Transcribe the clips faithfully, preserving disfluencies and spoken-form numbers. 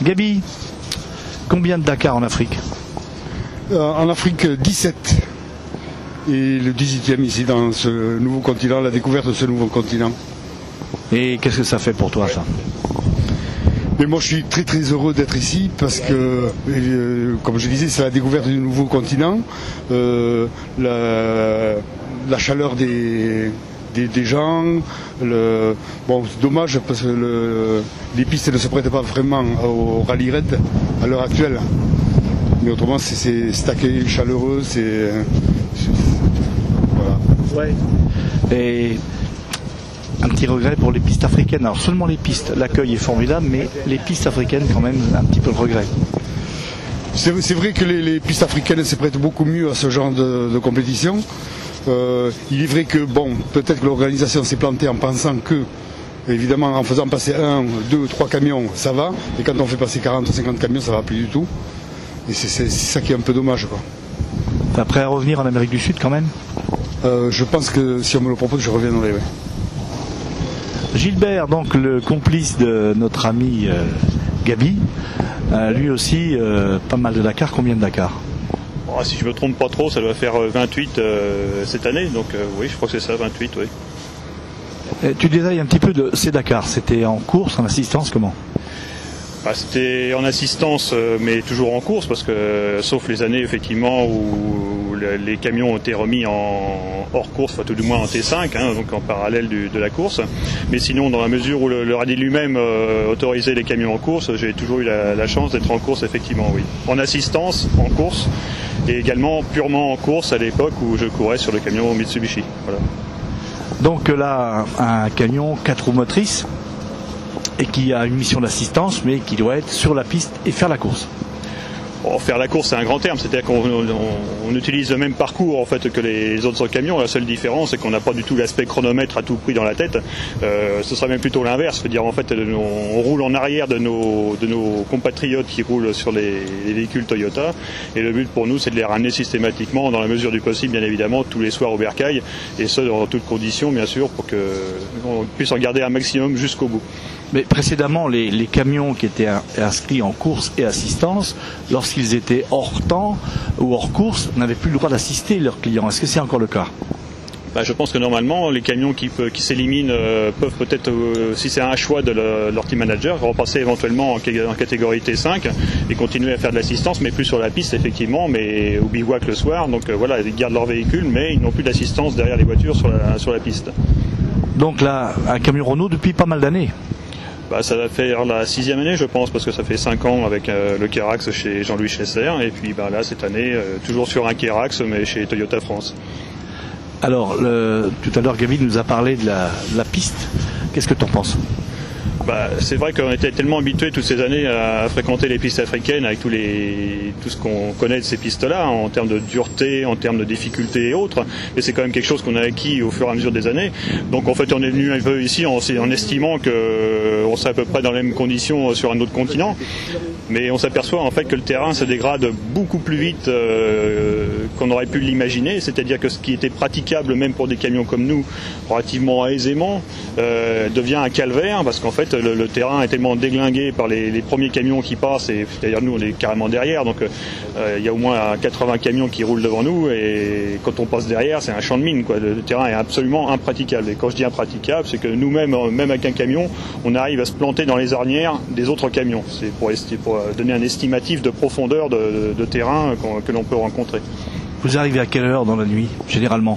Gabi, combien de Dakar en Afrique? euh, En Afrique, dix-sept. Et le dix-huitième ici dans ce nouveau continent, la découverte de ce nouveau continent. Et qu'est-ce que ça fait pour toi, ça? Mais moi je suis très très heureux d'être ici parce que, euh, comme je disais, c'est la découverte du nouveau continent, euh, la, la chaleur des, des, des gens. Le, bon, c'est dommage parce que le, les pistes ne se prêtent pas vraiment au rallye raid à l'heure actuelle. Mais autrement, c'est, c'est, c'est accueil chaleureux, c'est, c'est voilà. Ouais. Et un petit regret pour les pistes africaines. Alors seulement les pistes, l'accueil est formidable, mais les pistes africaines quand même un petit peu de regret. C'est, c'est vrai que les, les pistes africaines se prêtent beaucoup mieux à ce genre de, de compétition. Euh, il est vrai que bon, peut-être que l'organisation s'est plantée en pensant que, évidemment, en faisant passer un, deux, trois camions, ça va. Et quand on fait passer quarante ou cinquante camions, ça va plus du tout. Et c'est, c'est, c'est ça qui est un peu dommage, quoi. T'es prêt à revenir en Amérique du Sud quand même? euh, Je pense que si on me le propose, je reviendrai. Ouais. Gilbert, donc le complice de notre ami euh, Gabi, euh, lui aussi euh, pas mal de Dakar. Combien de Dakar? Oh, si je me trompe pas trop, ça doit faire vingt-huit euh, cette année, donc euh, oui, je crois que c'est ça, vingt-huit, oui. Et tu détailles un petit peu de ces Dakar, c'était en course, en assistance, comment? Bah, c'était en assistance, euh, mais toujours en course, parce que euh, sauf les années effectivement où le, les camions ont été remis en hors course, enfin tout du moins en T cinq, hein, donc en parallèle du, de la course. Mais sinon, dans la mesure où le, le rallye lui-même euh, autorisait les camions en course, j'ai toujours eu la, la chance d'être en course, effectivement, oui. En assistance, en course, et également purement en course à l'époque où je courais sur le camion Mitsubishi. Voilà. Donc là, un camion quatre roues motrices, et qui a une mission d'assistance, mais qui doit être sur la piste et faire la course. Bon, faire la course, c'est un grand terme, c'est-à-dire qu'on on, on utilise le même parcours en fait que les autres camions. La seule différence, c'est qu'on n'a pas du tout l'aspect chronomètre à tout prix dans la tête. Euh, ce sera même plutôt l'inverse, c'est-à-dire en fait, on, on roule en arrière de nos, de nos compatriotes qui roulent sur les, les véhicules Toyota. Et le but pour nous, c'est de les ramener systématiquement, dans la mesure du possible, bien évidemment, tous les soirs au bercail, et ce dans toutes conditions, bien sûr, pour qu'on puisse en garder un maximum jusqu'au bout. Mais précédemment, les, les camions qui étaient inscrits en course et assistance, lorsqu'ils étaient hors temps ou hors course, n'avaient plus le droit d'assister leurs clients. Est-ce que c'est encore le cas? Bah, je pense que normalement, les camions qui, qui s'éliminent euh, peuvent peut-être, euh, si c'est un choix de, le, de leur team manager, repasser éventuellement en, en catégorie T cinq et continuer à faire de l'assistance, mais plus sur la piste, effectivement, mais au bivouac le soir. Donc euh, voilà, ils gardent leur véhicule, mais ils n'ont plus d'assistance derrière les voitures sur la, sur la piste. Donc là, un camion Renault depuis pas mal d'années. Bah, ça va faire la sixième année, je pense, parce que ça fait cinq ans avec euh, le Kerax chez Jean-Louis Schlesser, et puis bah, là, cette année, euh, toujours sur un Kerax, mais chez Toyota France. Alors, le, tout à l'heure, Gabi nous a parlé de la, de la piste. Qu'est-ce que tu en penses? Bah, c'est vrai qu'on était tellement habitués toutes ces années à fréquenter les pistes africaines avec tous les, tout ce qu'on connaît de ces pistes-là, en termes de dureté, en termes de difficulté et autres. Et c'est quand même quelque chose qu'on a acquis au fur et à mesure des années. Donc en fait, on est venu un peu ici en, en estimant qu'on serait à peu près dans les mêmes conditions sur un autre continent. Mais on s'aperçoit en fait que le terrain se dégrade beaucoup plus vite euh, qu'on aurait pu l'imaginer. C'est-à-dire que ce qui était praticable même pour des camions comme nous, relativement aisément, euh, devient un calvaire parce qu'en fait le, le terrain est tellement déglingué par les, les premiers camions qui passent, et d'ailleurs nous on est carrément derrière, donc euh, il y a au moins quatre-vingts camions qui roulent devant nous, et quand on passe derrière c'est un champ de mine, quoi. Le, le terrain est absolument impraticable, et quand je dis impraticable, c'est que nous-mêmes, même avec un camion, on arrive à se planter dans les ornières des autres camions. C'est pour, pour donner un estimatif de profondeur de, de, de terrain que l'on peut rencontrer. Vous arrivez à quelle heure dans la nuit, généralement?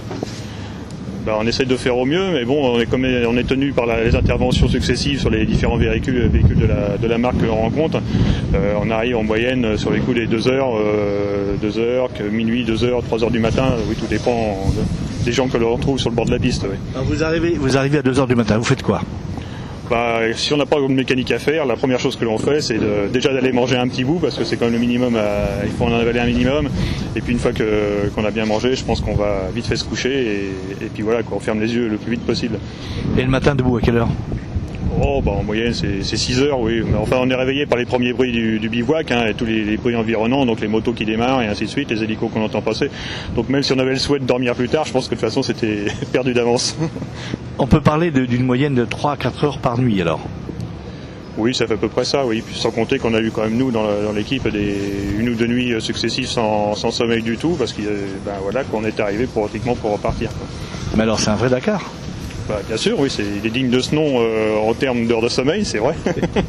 Ben, on essaie de faire au mieux, mais bon, on est, comme on est tenu par la, les interventions successives sur les différents véhicules, véhicules de, la, de la marque que l'on rencontre. Euh, on arrive en moyenne sur les coups des deux heures, euh, deux heures, minuit, deux heures, trois heures du matin. Oui, tout dépend de, des gens que l'on retrouve sur le bord de la piste. Oui. Alors vous arrivez, vous arrivez à deux heures du matin. Vous faites quoi? Bah, si on n'a pas de mécanique à faire, la première chose que l'on fait, c'est de, déjà d'aller manger un petit bout, parce que c'est quand même le minimum, à, il faut en avaler un minimum. Et puis une fois que, qu'on a bien mangé, je pense qu'on va vite fait se coucher, et, et puis voilà, qu'on ferme les yeux le plus vite possible. Et le matin, debout à quelle heure? Oh, bah, en moyenne, c'est, c'est six heures, oui. Mais enfin, on est réveillé par les premiers bruits du, du bivouac, hein, et tous les, les bruits environnants, donc les motos qui démarrent, et ainsi de suite, les hélicos qu'on entend passer. Donc même si on avait le souhait de dormir plus tard, je pense que de toute façon, c'était perdu d'avance. On peut parler de, d'une moyenne de trois à quatre heures par nuit, alors? Oui, ça fait à peu près ça, oui. Puis sans compter qu'on a eu quand même, nous, dans l'équipe, des une ou deux nuits successives sans, sans sommeil du tout, parce que ben, voilà, qu'on est arrivé pratiquement pour repartir, quoi. Mais alors, c'est un vrai Dakar? Bah, bien sûr, oui, c'est, il est digne de ce nom euh, en termes d'heures de sommeil, c'est vrai.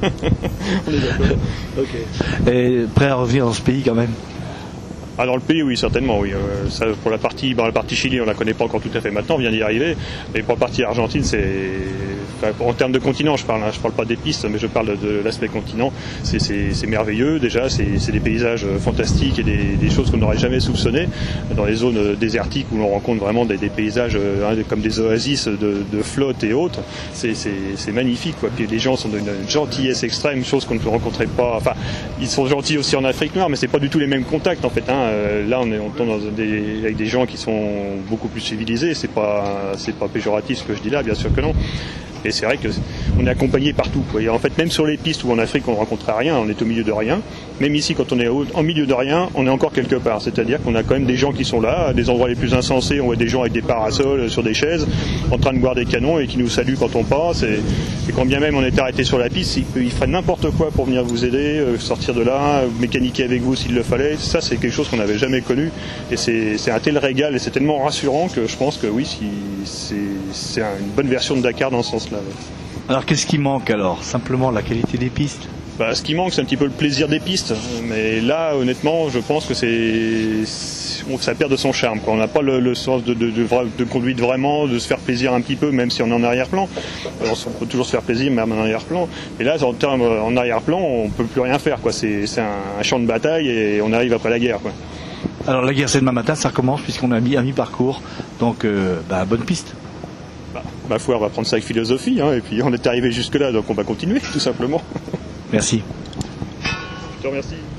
On est d'accord. Okay. Et prêt à revenir dans ce pays quand même? Ah, dans le pays, oui, certainement, oui. Euh, ça, pour la partie, dans la partie Chili, on la connaît pas encore tout à fait maintenant, on vient d'y arriver. Mais pour la partie Argentine, c'est, enfin, en termes de continent, je parle, hein, je parle pas des pistes, mais je parle de l'aspect continent. C'est, c'est, c'est merveilleux, déjà, c'est, c'est des paysages fantastiques et des, des choses qu'on n'aurait jamais soupçonnées. Dans les zones désertiques où l'on rencontre vraiment des, des paysages hein, comme des oasis de, de flotte et autres, c'est, c'est, c'est magnifique, quoi. Puis les gens sont d'une gentillesse extrême, chose qu'on ne rencontrait pas. Enfin, ils sont gentils aussi en Afrique noire, mais c'est pas du tout les mêmes contacts, en fait, hein. Euh, là, on, est, on tombe dans des, avec des gens qui sont beaucoup plus civilisés. C'est pas, c'est pas péjoratif ce que je dis là, bien sûr que non. Et c'est vrai qu'on est accompagné partout, quoi. Et en fait, même sur les pistes où en Afrique on ne rencontre rien, on est au milieu de rien. Même ici, quand on est au, en milieu de rien, on est encore quelque part. C'est-à-dire qu'on a quand même des gens qui sont là, à des endroits les plus insensés, on voit des gens avec des parasols sur des chaises, en train de boire des canons et qui nous saluent quand on passe. Et, et quand bien même on est arrêté sur la piste, ils, ils feraient n'importe quoi pour venir vous aider, euh, sortir de là, mécaniquer avec vous s'il le fallait. Ça, c'est quelque chose qu'on n'avait jamais connu. Et c'est, c'est un tel régal et c'est tellement rassurant que je pense que oui, si, c'est, c'est une bonne version de Dakar dans ce sens-là. Alors qu'est-ce qui manque alors? Simplement la qualité des pistes? Bah, ce qui manque, c'est un petit peu le plaisir des pistes. Mais là, honnêtement, je pense que c'est, ça perd de son charme, quoi. On n'a pas le, le sens de, de, de, de conduite vraiment, de se faire plaisir un petit peu, même si on est en arrière-plan. Alors, on peut toujours se faire plaisir, même en arrière-plan. Mais là, en, termes, en arrière-plan, on peut plus rien faire, quoi. C'est, c'est un, un champ de bataille et on arrive après la guerre, quoi. Alors la guerre, c'est demain matin, ça recommence puisqu'on a mis un mi-parcours. Donc, euh, bah, bonne piste. Bah, ma foi, on va prendre ça avec philosophie, hein, et puis on est arrivé jusque-là, donc on va continuer, tout simplement. Merci. Je te remercie.